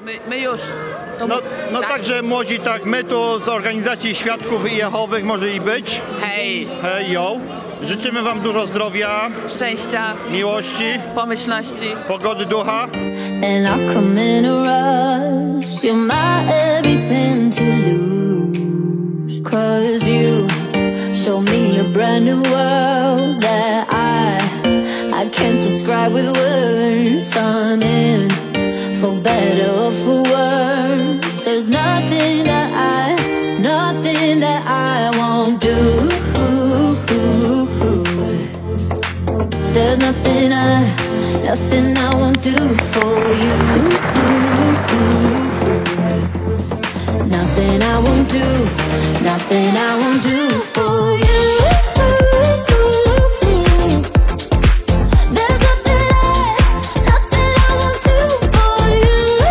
My już. No także młodzi, tak, my tu z organizacji Świadków Jehowych może i być. Hej! Hej, yo! Życzymy wam dużo zdrowia, Szczęścia, miłości, pomyślności. pogody ducha. And I come in a rush. You're my everything to lose. 'Cause you show me a brand new world that I can't describe with words. I'm in, for better or for worse. There's nothing that I won't do. There's nothing I won't do for you. Nothing I won't do, nothing I won't do for you. There's nothing I won't do for you.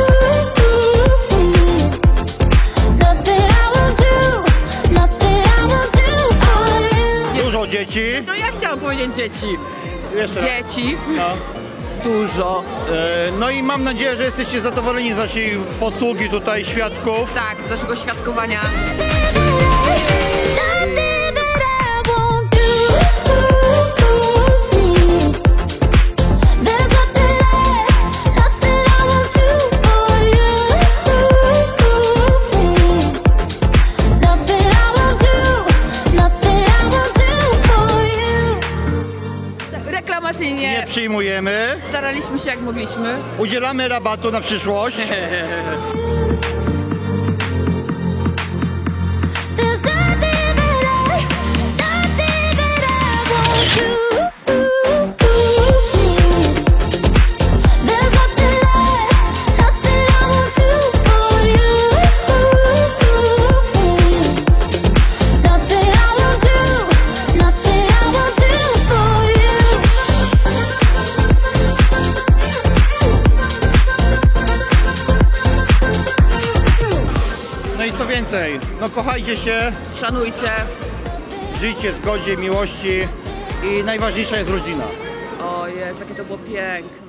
Nothing I won't do, nothing I won't do for you. Dużo dzieci. No ja chciałam powiedzieć dzieci. Jeszcze raz. Dzieci. No. Dużo. No i mam nadzieję, że jesteście zadowoleni z naszej posługi tutaj, świadków. Tak, z naszego świadkowania. Nothing that I won't do. There's nothing I won't do for you. Nothing I won't do, nothing I won't do for you. Reklamacyjnie Nie przyjmujemy. staraliśmy się jak mogliśmy. Udzielamy rabatu na przyszłość. There's nothing that I won't do. There's nothing I won't do for you. Nothing I won't do, nothing I won't do for you. No i co więcej, no kochajcie się, Szanujcie. żyjcie w zgodzie, miłości i najważniejsza jest rodzina. O jest, jakie to było piękne.